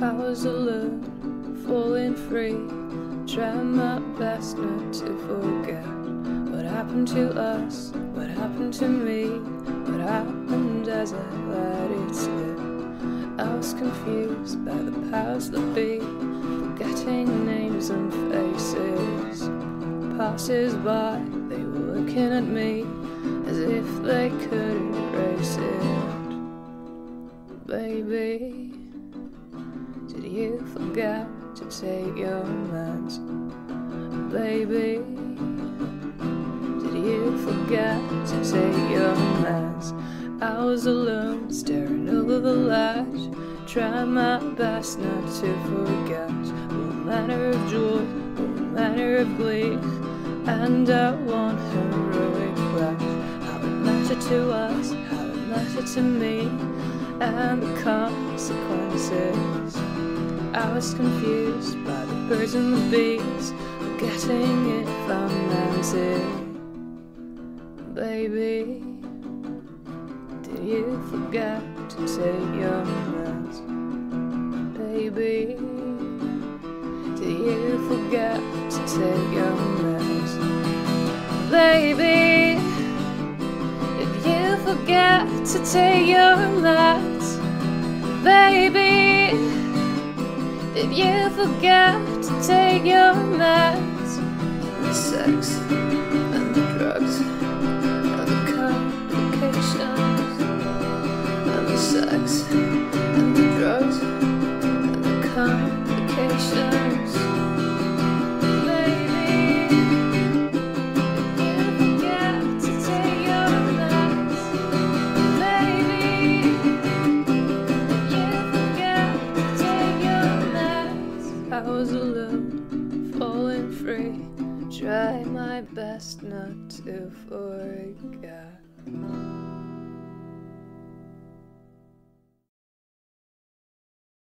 I was alone, falling free, trying my best not to forget what happened to us, what happened to me, what happened as I let it slip. I was confused by the powers that be, forgetting names and faces. Passers-by, they were looking at me as if they could erase it. Baby, did you forget to take your meds? Baby, did you forget to take your meds? I was alone, staring over the ledge, trying my best not to forget all manner of joy, all manner of glee, and I one heroic flash. How it mattered to us, how it mattered to me, and the consequences. I was confused by the birds and the bees, forgetting if I meant it. Baby, did you forget to take your meds? Baby, did you forget to take your meds? Baby, did you forget to take your meds? Baby, did you forget to take your meds? The sex and the drugs and the complications, and the sex and the drugs and the complications. Baby, did you forget to take your meds? Baby, did you forget to take your meds? I was alone, falling free, try my best not to forget.